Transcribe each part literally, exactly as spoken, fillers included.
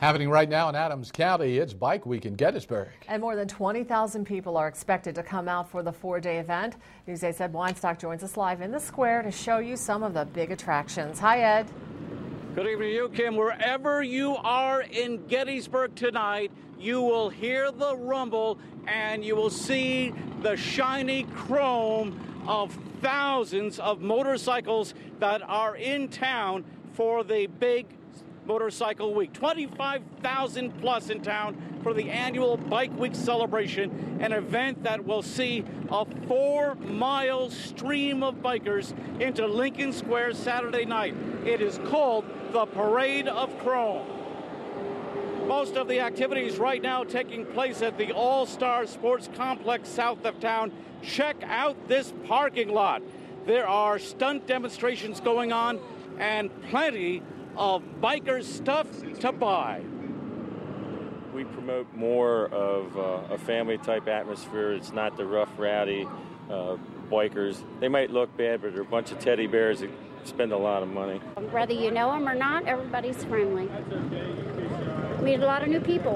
Happening right now in Adams County, it's Bike Week in Gettysburg. And more than twenty thousand people are expected to come out for the four-day event. Newsay's Ed Weinstock joins us live in the square to show you some of the big attractions. Hi, Ed. Good evening to you, Kim. Wherever you are in Gettysburg tonight, you will hear the rumble and you will see the shiny chrome of thousands of motorcycles that are in town for the big Motorcycle Week. twenty-five thousand plus in town for the annual Bike Week celebration, an event that will see a four-mile stream of bikers into Lincoln Square Saturday night. It is called the Parade of Chrome. Most of the activities right now taking place at the All-Star Sports Complex south of town. Check out this parking lot. There are stunt demonstrations going on and plenty of biker stuff to buy. We promote more of uh, a family type atmosphere. It's not the rough, rowdy uh, bikers. They might look bad, but they're a bunch of teddy bears that spend a lot of money. Whether you know them or not, everybody's friendly. Meet a lot of new people.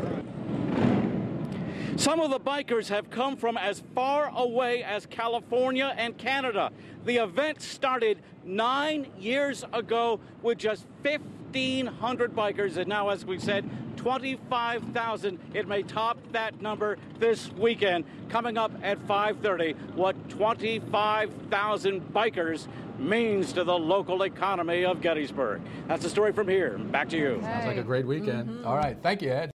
Some of the bikers have come from as far away as California and Canada. The event started nine years ago with just fifteen hundred bikers, and now, as we said, twenty-five thousand. It may top that number this weekend. Coming up at five thirty, what twenty-five thousand bikers means to the local economy of Gettysburg. That's the story from here. Back to you. Sounds like a great weekend. Mm-hmm. All right, thank you, Ed.